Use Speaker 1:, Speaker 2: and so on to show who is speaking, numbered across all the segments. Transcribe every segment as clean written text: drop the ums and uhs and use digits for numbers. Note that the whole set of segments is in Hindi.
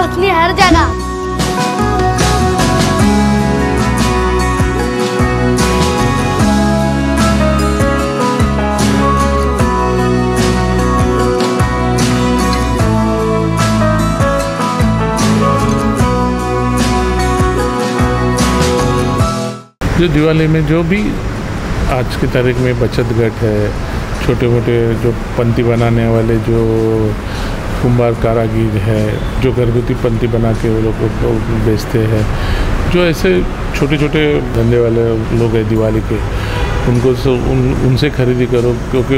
Speaker 1: रोशनी हर जगह।
Speaker 2: जो दिवाली में जो भी आज की तारीख में बचत गट है, छोटे मोटे जो पंती बनाने वाले जो कुंभार कारागीर है, जो घरगुती पंती बना के वो लोग बेचते हैं, जो ऐसे छोटे छोटे धंधे वाले लोग हैं दिवाली के, उनको उनसे खरीदी करो, क्योंकि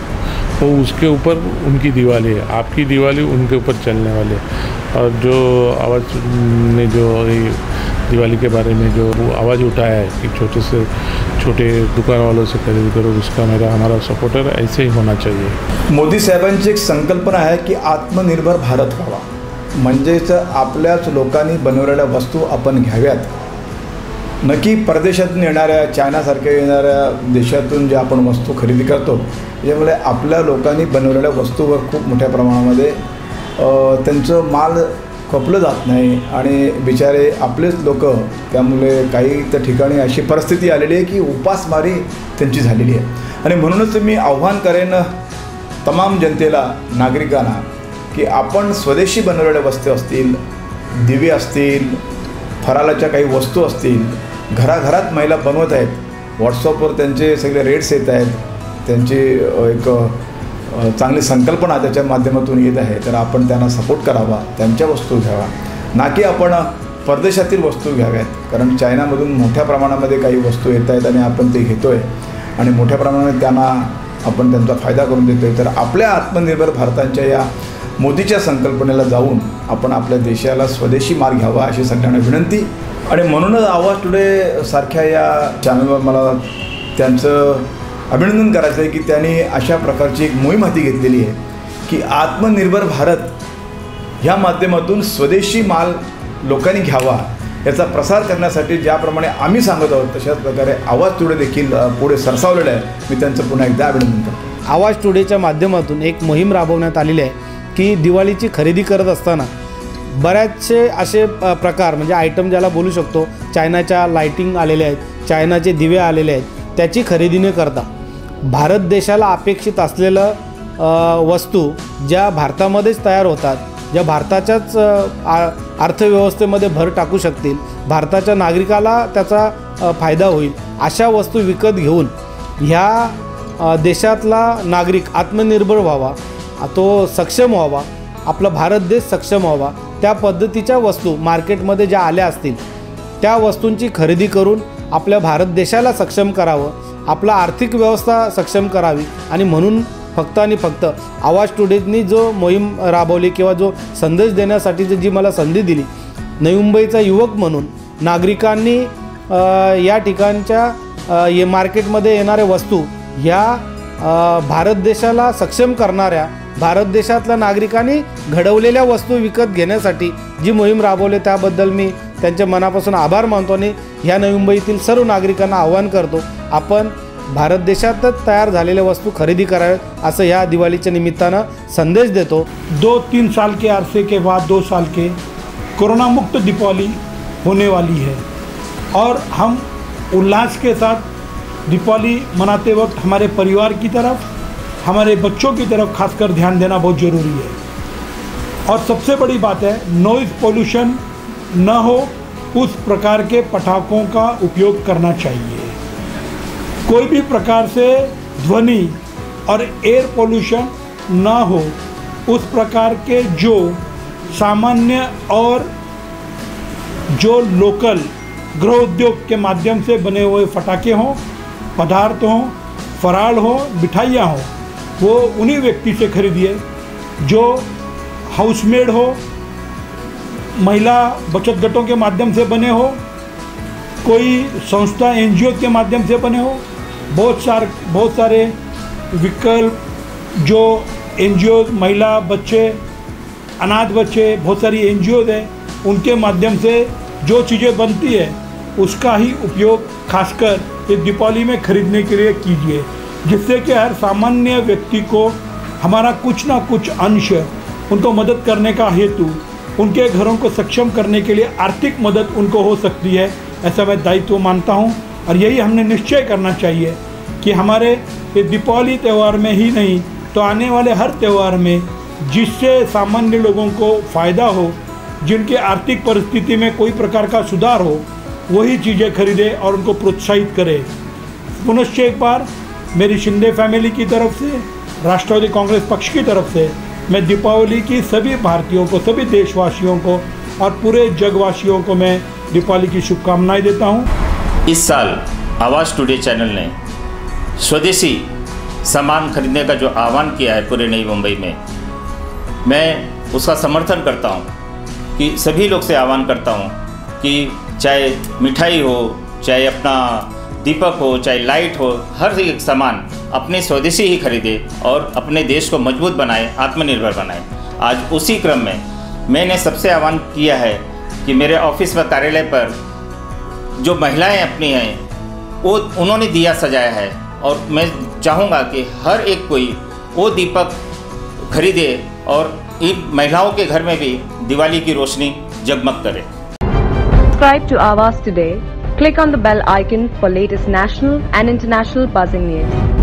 Speaker 2: वो उसके ऊपर उनकी दिवाली है, आपकी दिवाली उनके ऊपर चलने वाले। और जो आवाज़ ने जो दिवाली के बारे में जो आवाज़ उठाया है कि छोटे से छोटे दुकान वालों से खरीद करो, उसका हमारा सपोर्टर ऐसे ही होना चाहिए।
Speaker 3: मोदी साहेबांची एक संकल्पना आहे की आत्मनिर्भर भारत व्हावा, म्हणजेच आपल्याच लोकांनी बनवलेल्या वस्तू आपण घ्याव्यात, नक्की परदेशातून येणाऱ्या चायनासारख्या येणाऱ्या देशातून जे आपण वस्तू खरेदी करतो त्यामुळे आपल्या लोकांनी बनवलेल्या वस्तूवर खूप मोठ्या प्रमाणामध्ये त्यांचं माल खपलं जात नाही आणि बिचारे आपलेच लोक, त्यामुळे काही त्या ठिकाणी अशी परिस्थिती आलेली आहे की उपासमारी त्यांची झालेली आहे। आणि म्हणूनच मी आव्हान करेन तमाम जनतेला, नागरिकांना, की आपण स्वदेशी बनवलेल्या वस्तू असतील, दिवे असतील, फराळाच्या काही वस्तू असतील, घराघरात महिला बनवत आहेत, व्हॉट्सअपवर त्यांचे सगळे रेट्स येत आहेत, त्यांची एक चांगली संकल्पना त्याच्या माध्यमातून येत आहे, तर आपण त्यांना सपोर्ट करावा, त्यांच्या वस्तू घ्यावा, ना की आपण परदेशातील वस्तू घ्याव्यात। कारण चायनामधून मोठ्या प्रमाणामध्ये काही वस्तू येत आहेत आणि आपण ते घेतो आहे आणि मोठ्या प्रमाणात त्यांना आपण त्यांचा फायदा करून देतो आहे। तर आपल्या आत्मनिर्भर भारताच्या या मोदीच्या संकल्पनेला जाऊन आपण आपल्या देशाला स्वदेशी मार्ग घ्यावा अशी सगळ्यांना विनंती। आणि म्हणूनच आवाज टुडे सारख्या या चॅनलवर मला त्यांचं अभिनंदन करायचं आहे की त्यांनी अशा प्रकारची एक मोहीम हाती घेतलेली आहे की आत्मनिर्भर भारत ह्या माध्यमातून स्वदेशी माल लोकांनी घ्यावा याचा प्रसार करण्यासाठी ज्याप्रमाणे आम्ही सांगत आहोत तशाच प्रकारे आवाज टुडे देखील पुढे सरसावलेलं आहे। मी त्यांचं पुन्हा एकदा अभिनंदन करतो।
Speaker 4: आवाज टुडेच्या माध्यमातून एक मोहीम राबवण्यात आलेली आहे की दिवाळीची खरेदी करत असताना बऱ्याचसे असे प्रकार म्हणजे आयटम ज्याला बोलू शकतो, चायनाच्या लाइटिंग आलेल्या आहेत, चायनाचे दिवे आलेले आहेत, त्याची खरेदी न करता भारत देशाला अपेक्षित असलेलं वस्तू ज्या भारतामध्येच तयार होतात, ज्या भारताच्याच अर्थव्यवस्थेमध्ये भर टाकू शकतील, भारताच्या नागरिकाला त्याचा फायदा होईल अशा वस्तू विकत घेऊन ह्या देशातला नागरिक आत्मनिर्भर व्हावा, तो सक्षम व्हावा, आपला भारत देश सक्षम व्हावा, त्या पद्धतीच्या वस्तू मार्केटमध्ये ज्या आल्या असतील त्या वस्तूंची खरेदी करून आपल्या भारत देशाला सक्षम करावं, आपला आर्थिक व्यवस्था सक्षम करावी। आणि म्हणून फक्त आणि फक्त आवाज टुडेनी जो मोहीम राबवली किंवा जो संदेश देण्यासाठी जी मला संधी दिली, नवी मुंबईचा युवक म्हणून नागरिकांनी या ठिकाणच्या मार्केटमध्ये येणाऱ्या वस्तू ह्या भारत देशाला सक्षम करणाऱ्या, भारत देशातल्या नागरिकांनी घडवलेल्या वस्तू विकत घेण्यासाठी जी मोहीम राबवली त्याबद्दल मी त्यांच्या मनापासून आभार मानतो आणि ह्या नवी मुंबईतील सर्व नागरिकांना आवाहन करतो, आपण भारत देशातच तयार झालेल्या वस्तू खरेदी कराव्यात असं ह्या दिवाळीच्या निमित्तानं संदेश देतो।
Speaker 5: 2-3 साल के अरसे के बाद 2 साल के कोरोना मुक्त दीपावली होने वाली है और हम उल्लास के साथ दीपावली मनाते वक्त हमारे परिवार की तरफ, हमारे बच्चों की तरफ खासकर ध्यान देना बहुत ज़रूरी है। और सबसे बड़ी बात है, नॉइज़ पोल्यूशन न हो उस प्रकार के पटाखों का उपयोग करना चाहिए। कोई भी प्रकार से ध्वनि और एयर पोल्यूशन न हो उस प्रकार के जो सामान्य और जो लोकल गृह उद्योग के माध्यम से बने हुए पटाखे हों, पदार्थ हों, फराळ हो, मिठाइयाँ हों, वो उन्हीं व्यक्ति से खरीदिए जो हाउसमेड हो, महिला बचत गटों के माध्यम से बने हो, कोई संस्था एनजीओ के माध्यम से बने हो। बहुत सारे विकल्प जो एनजीओ, महिला बच्चे, अनाथ बच्चे, बहुत सारी एनजीओ हैं, उनके माध्यम से जो चीज़ें बनती है उसका ही उपयोग खासकर इस दीपावली में खरीदने के लिए कीजिए, जिससे कि हर सामान्य व्यक्ति को हमारा कुछ ना कुछ अंश उनको मदद करने का हेतु उनके घरों को सक्षम करने के लिए आर्थिक मदद उनको हो सकती है, ऐसा मैं दायित्व मानता हूँ। और यही हमने निश्चय करना चाहिए कि हमारे ये दीपावली त्यौहार में ही नहीं तो आने वाले हर त्यौहार में जिससे सामान्य लोगों को फ़ायदा हो, जिनके आर्थिक परिस्थिति में कोई प्रकार का सुधार हो, वही चीज़ें खरीदे और उनको प्रोत्साहित करे। पुनश्च एक बार मेरी शिंदे फैमिली की तरफ से, राष्ट्रवादी कांग्रेस पक्ष की तरफ से मैं दीपावली की सभी भारतीयों को, सभी देशवासियों को और पूरे जगवासियों को मैं दीपावली की शुभकामनाएं देता हूं।
Speaker 1: इस साल आवाज़ टुडे चैनल ने स्वदेशी सामान खरीदने का जो आह्वान किया है पूरे नई मुंबई में, मैं उसका समर्थन करता हूं कि सभी लोग से आह्वान करता हूं कि चाहे मिठाई हो, चाहे अपना दीपक हो, चाहे लाइट हो, हर एक सामान अपने स्वदेशी ही खरीदे और अपने देश को मजबूत बनाए, आत्मनिर्भर बनाए। आज उसी क्रम में मैंने सबसे आह्वान किया है कि मेरे ऑफिस व कार्यालय पर जो महिलाएं अपनी हैं वो उन्होंने दिया सजाया है और मैं चाहूँगा कि हर एक कोई वो दीपक खरीदे और इन महिलाओं के घर में भी दिवाली की रोशनी जगमग करे।
Speaker 6: Subscribe to Awaaz today. Click on the bell icon for latest national and international buzzing news.